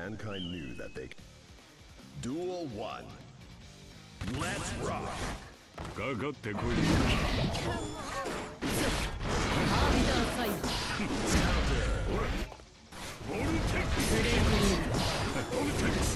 Mankind knew that they. Duel 1. Let's rock. かかってこい。ボルテックス。ボルテックス。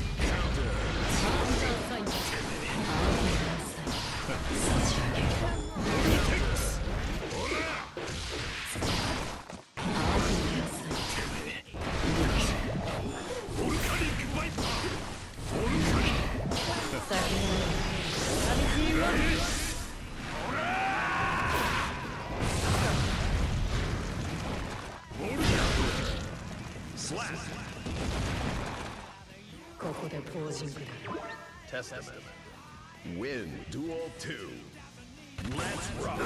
ここでポージングだ。 Testament. Win Duel 2. Let's rock.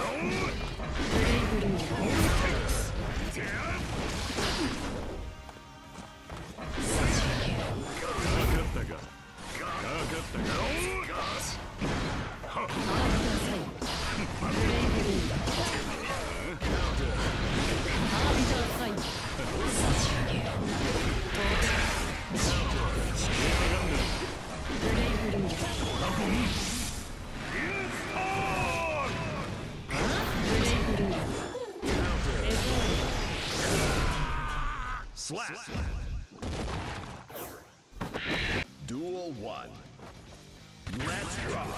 Slap. Duel 1. Let's rock.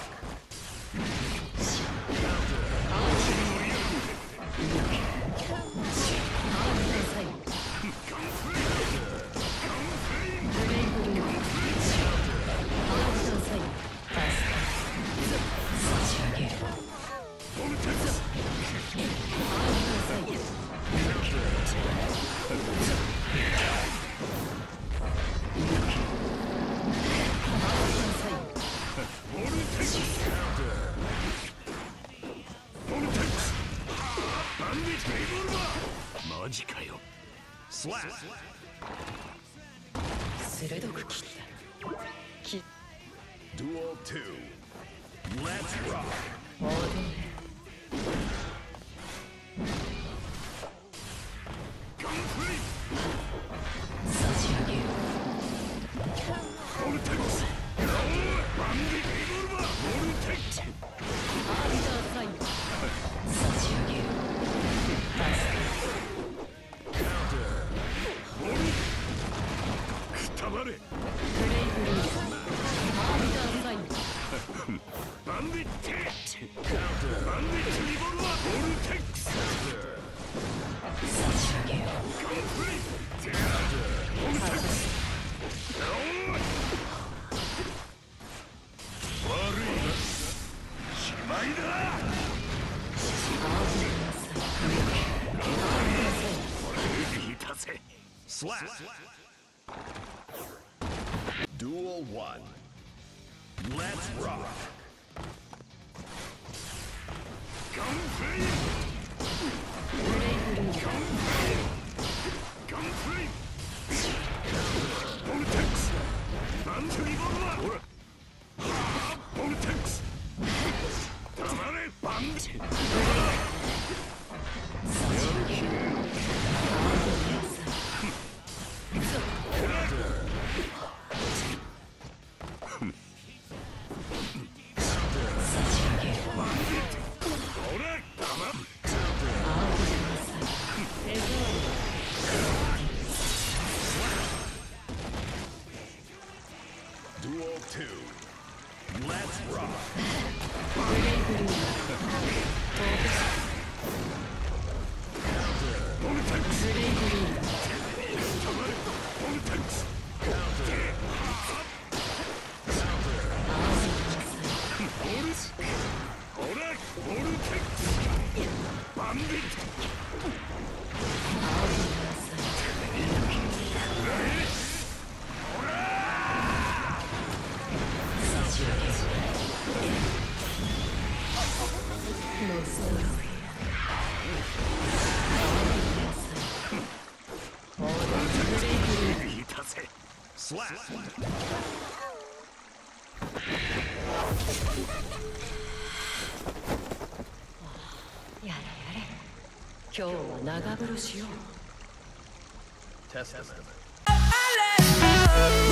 Slap. 鋭く切った。 Duel 2. Let's rock. 踊れ。差し上げよう。 ボルテックス。バンディボルテックス。 アービターサイン。差し上げよう。 くたばれ。 プレイブルース。アービターサイン。 バンディッテバンディットリボルバーボルテックス。 差し上げよう。 ボルテックス。悪いな。しまいだ。 Slap. Duel 1. Let's rock. Duel 2. Let's rock. Slap. やれやれ。今日は長風呂しよう。 Testament.